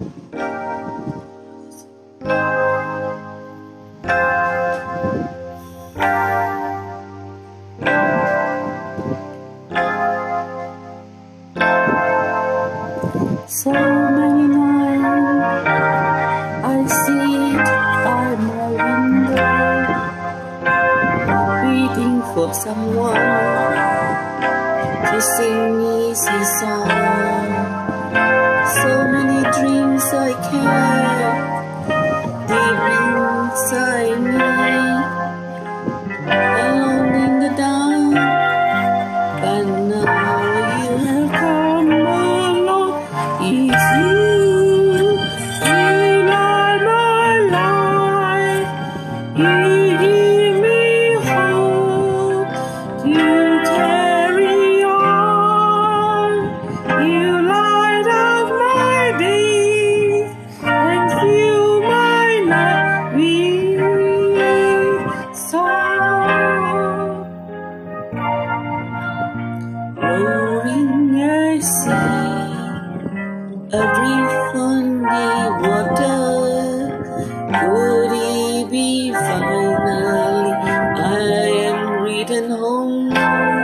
So many nights I sit by my window, waiting for someone to sing me a song. So many dreams I kept deep inside me, alone in the dark, but now you have come along. It's you, you light my life, you give me hope to carry on. You light up my day and fill my night with song. Rolling I see a drift on the water. Could it be finally I am return home?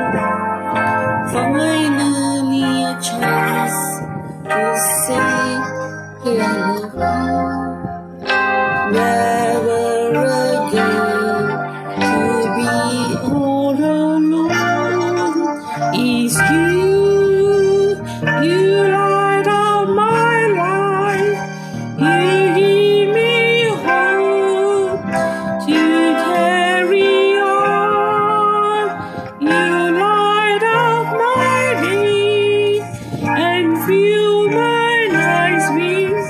Finally a chance to say hello. Never again to be all alone. It's you, you light up my life. You give me hope to carry on. You light up my day and fill my nights with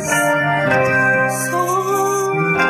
song.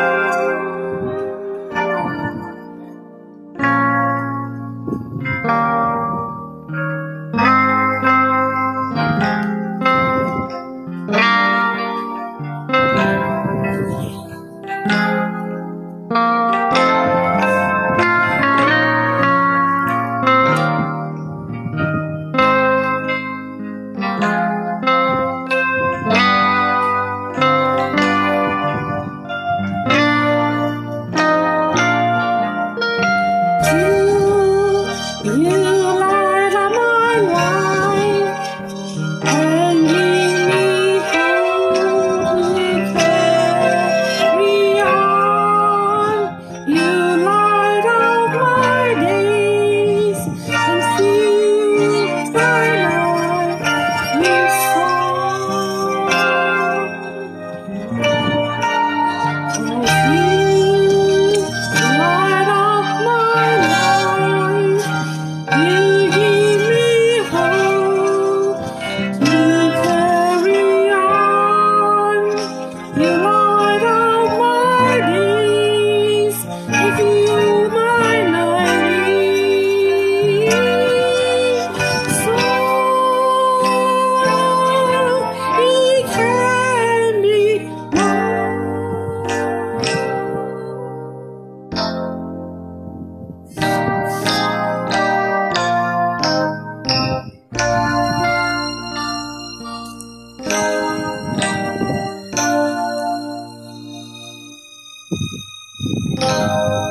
You light up my life and give me hope to carry on. You light up my days and fill my life with song. You light up my life. You give me hope to carry on. You light up my days and fill my night with song. It can be more.